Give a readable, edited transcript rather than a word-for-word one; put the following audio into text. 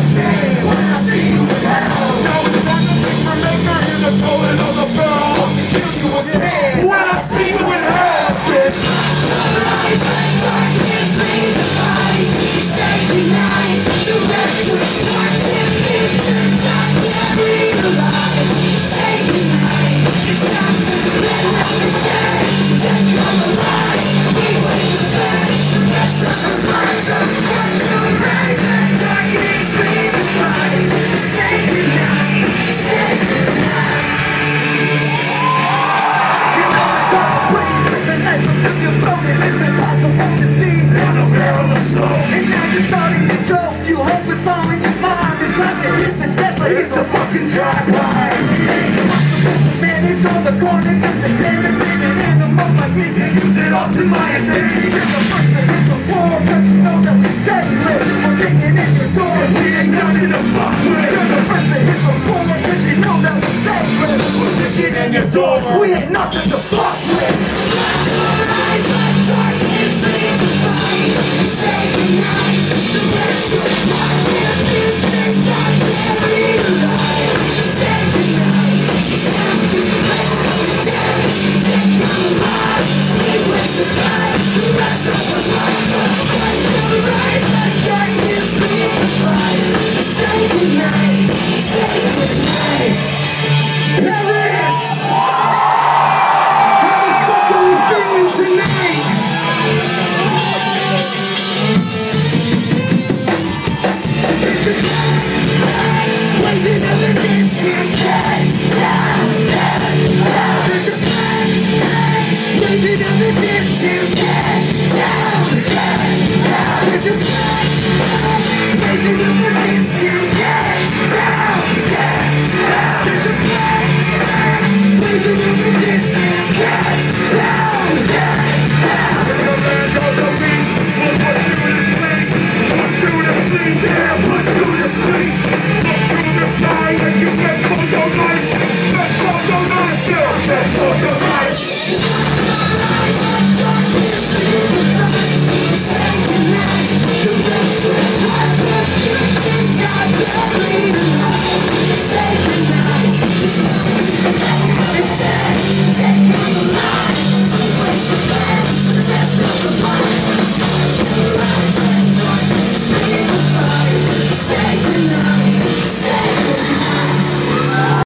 pain when I see you in hell. Now it's time to make my maker in the toilet of the bell. I'll kill you again when I see you in hell, bitch. Close your eyes, let darkness lead the fight. Say goodnight, the rest will watch their future time buried alive. Say goodnight, it's time to let out the dead. Dead come alive, we wait for that. The rest of the lives of the church will rise. Let darkness lead the fight. Say goodnight, say goodnight. You know it's all pretty with the knife until you're floating. It's impossible to see down a barrel of smoke. And now you're starting to joke. You hope it's all in your mind. It's time to hit the death, but it's a fucking drive-by. Impossible to manage all the carnage and the damage. And an animal like me can use it all to my advantage. You're the first to hit the floor, cause you know that we stay lit. We're kicking in your doors, we ain't nothing to fuck with. You're the first to hit the floor, cause you know that we stay lit. We're kicking in your doors, we ain't nothing to fuck with. Close your eyes, let darkness lead the fight. Say goodnight, the rest will watch their future die buried alive. Say goodnight, it's time to let out the dead. Dead come alive, we wait the fight. The rest of the lives of the fight will rise. Let darkness lead the fight. Say goodnight, say goodnight. Paris! How the fuck are we feeling tonight? It's a